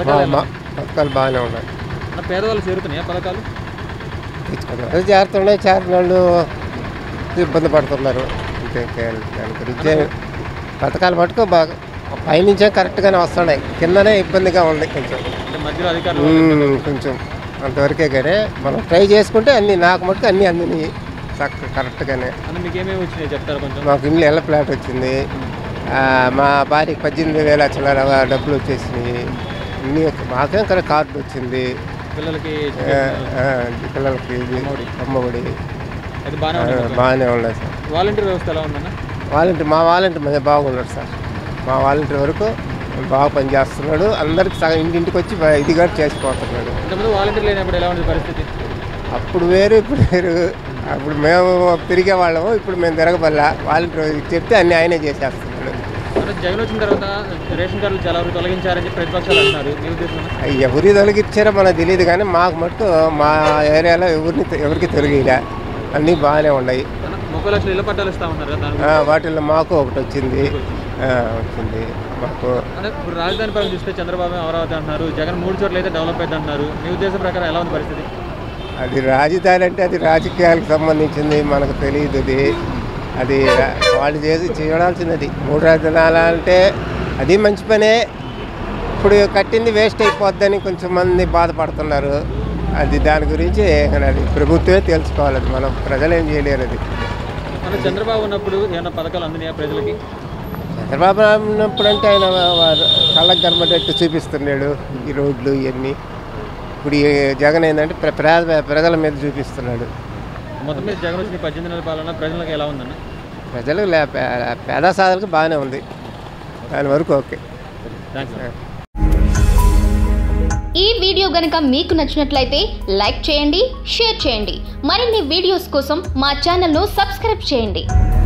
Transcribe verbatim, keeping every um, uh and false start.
పథకాలు బాగానే ఉన్నాయి. పేదవాళ్ళు చేరుతున్నాయా పథకాలు? చేరుతున్నాయి, చేరిన వాళ్ళు ఇబ్బంది పడుతున్నారు. దాని గురించి పథకాలు మటుకు బాగా పైనుంచే కరెక్ట్గానే వస్తున్నాయి, కిందనే ఇబ్బందిగా ఉంది కొంచెం కొంచెం అంతవరకే. కానీ మనం ట్రై చేసుకుంటే అన్నీ నాకు మటుకు అన్నీ అందినాయి చక్క కరెక్ట్గానే. మాకు ఇల్లు ఎల్ల ప్లాట్ వచ్చింది, మా భార్యకి పద్దెనిమిది వేల చిల్లర డబ్బులు వచ్చేసినాయి, అన్నీ మాకేం కదా కార్డు వచ్చింది, పిల్లలకి పిల్లలకి అమ్మఒడి బాగానే ఉన్నాయి సార్. వాలంటీర్ వ్యవస్థ ఎలా ఉందన్న? వాలంటీర్ మా వాలంటీర్ మీద బాగున్నాడు సార్. మా వాలంటీర్ వరకు బాగా పనిచేస్తున్నాడు, అందరికి సగం ఇంటింటికి వచ్చి ఇది కూడా చేసిపోతున్నాడు. వాలంటీర్ లేనప్పుడు ఎలా ఉంది పరిస్థితి? అప్పుడు వేరు ఇప్పుడు వేరు. అప్పుడు మేము తిరిగే వాళ్ళము, ఇప్పుడు మేము తిరగబల్లా. వాలంటీర్ చెప్తే అన్నీ ఆయనే చేసేస్తున్నాడు. జగన్ వచ్చిన తర్వాత రేషన్ కార్డులు చాలా వరకు తొలగించారని ప్రతిపక్షాలు అంటున్నారు. ఎవరి తొలగించారో మనకు తెలియదు, కానీ మాకు మటుకు మా ఏరియాలో ఎవరిని ఎవరికి తొలగిలే, అన్నీ బాగానే ఉన్నాయి. ముప్పై లక్షలు ఇళ్ళ పట్టాలు ఇస్తా ఉన్నారు, వాటిల్లో మాకు ఒకటి వచ్చింది వచ్చింది మాకు. ఇప్పుడు రాజధాని పరంగా చూస్తే చంద్రబాబు అమరావతి అంటున్నారు, జగన్ మూడు చోట్ల అయితే డెవలప్ అవుతుంది అంటున్నారు. మీ ఉద్దేశం ప్రకారం ఎలా ఉంది పరిస్థితి? అది రాజధాని అంటే అది రాజకీయాలకు సంబంధించింది, మనకు తెలియదు. అది అది వాళ్ళు చేసి చేయడాల్సినది. మూడు రాజధానులు అంటే అది మంచి పనే, ఇప్పుడు కట్టింది వేస్ట్ అయిపోద్దని కొంచెం మంది బాధపడుతున్నారు. అది దాని గురించి అది ప్రభుత్వమే తెలుసుకోవాలి, అది మనం ప్రజలు ఏం చేయలేరు. అది మన చంద్రబాబు ఉన్నప్పుడు ఏమైనా పథకాలు అందినాయా ప్రజలకి? చంద్రబాబు ఉన్నప్పుడు అంటే ఆయన కళ్ళకు కనబడేట్టు చూపిస్తున్నాడు ఈ రోడ్లు ఇవన్నీ. ఇప్పుడు ఈ జగన్ ఏంటంటే ప్రజల మీద చూపిస్తున్నాడు. మొత్తం మీద జగన్ వచ్చిన పద్దెనిమిది నెలల పాలన ప్రజలకు ఎలా ఉందన్న? ప్రజలకు పేద సాధనకు బాగానే ఉంది, దాని వరకు ఓకే. ఈ వీడియో గనుక మీకు నచ్చినట్లయితే లైక్ చేయండి, షేర్ చేయండి. మరిన్ని వీడియోస్ కోసం మా ఛానల్ను సబ్స్క్రైబ్ చేయండి.